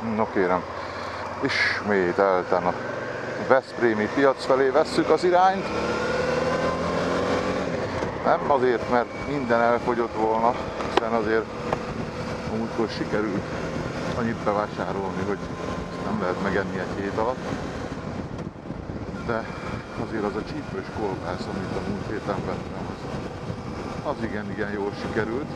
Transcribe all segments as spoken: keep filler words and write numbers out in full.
No kérem, ismételten a veszprémi piac felé vesszük az irányt. Nem azért, mert minden elfogyott volna, hiszen azért múltkor sikerült annyit bevásárolni, hogy nem lehet megenni egy hét alatt. De azért az a csípős kolbász, amit a múlt héten vettem, az, az igen, igen jól sikerült.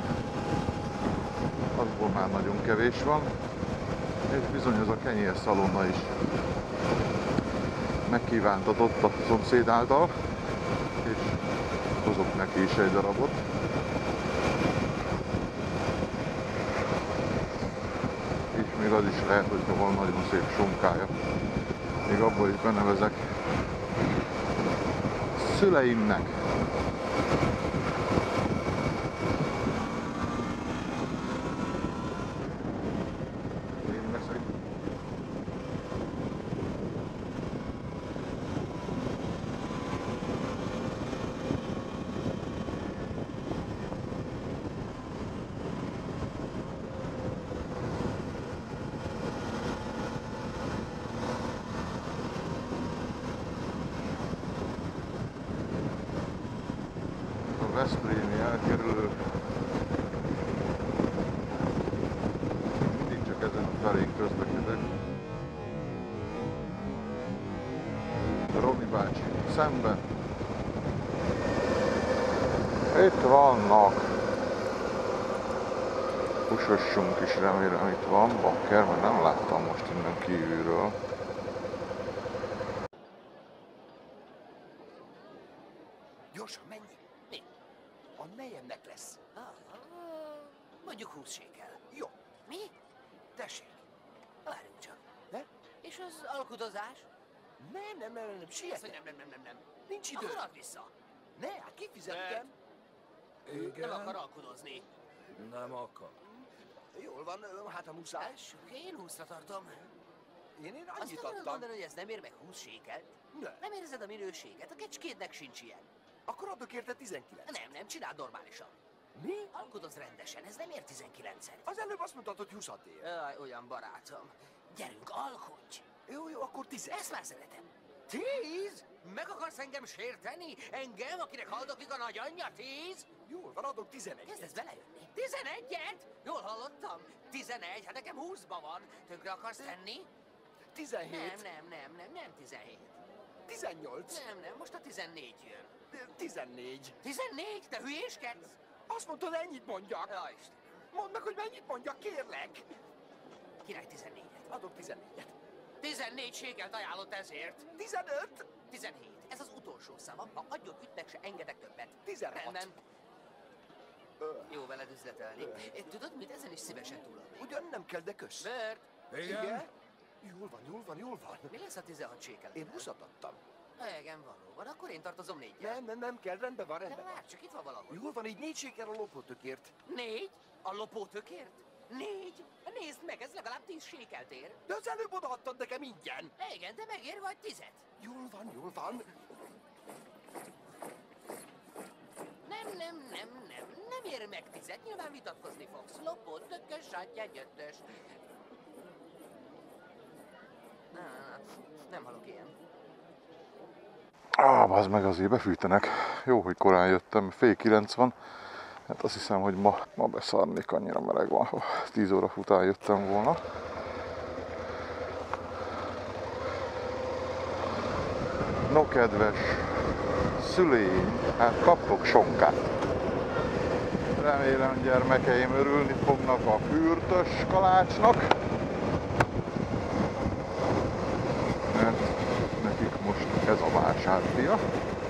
Azból már nagyon kevés van. És bizony az a kenyérszalonna is megkívántatott a szomszéd által, és hozok neki is egy darabot. És még az is lehet, hogyha van nagyon szép sonkája. Még abból is benevezek szüleimnek. Veszprémi elkerülő. Mindig csak ezen a felén közlekedek. Robi bácsi szemben. Itt vannak. Pusossunk is, remélem itt van bakker, mert nem láttam most innen kívülről. Gyorsan, menj! Mi? A nejemnek lesz. Ah, mondjuk húsz sékel. Jó. Mi? Tessék. Várjunk csak. Ne? És az alkudozás? Nem, nem, nem, nem, siet. Nem, nem, nem, nem, nem. Nincs idő. Akkor add vissza. Ne, hát kifizettem. Igen? Nem akar alkudozni. Nem akar. Jól van, hát a muszáj. Én húszra tartom. Én, én annyit adtam. Azt mondani, hogy ez nem ér meg húsz sékelt? Ne. Nem érzed a minőséget? A kecskédnek sincs ilyen. Akkor adok érte tizenkilenc. Nem, nem, csináld normálisan. Mi? Alkudoz rendesen, ez nem ér tizenkilencet. Az előbb azt mondtad, hogy húszat ér. Jaj, olyan barátom. Gyerünk, alkudj! Jó, jó, akkor tíz. Ezt már szeretem. Tíz? Meg akarsz engem sérteni? Engem, akinek haldoklik a nagyanyja? Tíz? Jól van, adok tizenegyet. Kezdesz belejönni? Tizenegyet? Jól hallottam? Tizenegy, hát nekem húszba van. Tönkre akarsz tenni? Tizenhét. Nem, nem, nem, nem, nem tizenhét. Tizennyolc. Nem, nem, most a tizennégy jön. Tizennégy. Tizennégy? Te hülyéskedsz? Azt mondtad, ennyit mondjak. Ja, Isten. Mondd meg, hogy mennyit mondjak, kérlek. Király, tizennégyet. Adok tizennégyet. Tizennégy sékelt ajánlott ezért. Tizenöt. Tizenhét. Ez az utolsó szava. Ha adjon ütnek, se engedek többet. Tizenhat. Rendben. Jó veled üzletelni. Tudod mit? Ezen is szívesen túladnék. Ugyan nem kell, de kösz. Bert. Igen? Igen? Jól van, jól van, jól van. Mi lesz a tizenhat sékel? Én húszat adtam. Igen, valóban. Akkor én tartozom négyel. Nem, nem, nem kell, rendben van, rendben van. Várj, csak itt van valahol. Jól van, így négy sékel a lopótökért. Négy? A lopótökért? Négy? Nézd meg, ez legalább tíz sékelt ér. De az előbb odaadtad nekem ingyen. Igen, de megér vagy tizet. Jól van, jól van. Nem, nem, nem, nem. Nem ér meg tizet. Nyilván vitatkozni fogsz. Lopó, tökös, sátyány, ötös. Nem hallok ilyen. Ah, bazd meg, azért befűtenek. Jó, hogy korán jöttem, fél kilenc van. Hát azt hiszem, hogy ma, ma beszarnék, annyira meleg van, ha tíz óra után jöttem volna. No, kedves szüleim, hát kaptok sonkát. Remélem, gyermekeim örülni fognak a fürtös kalácsnak. Mert nekik most ez a vásárfia.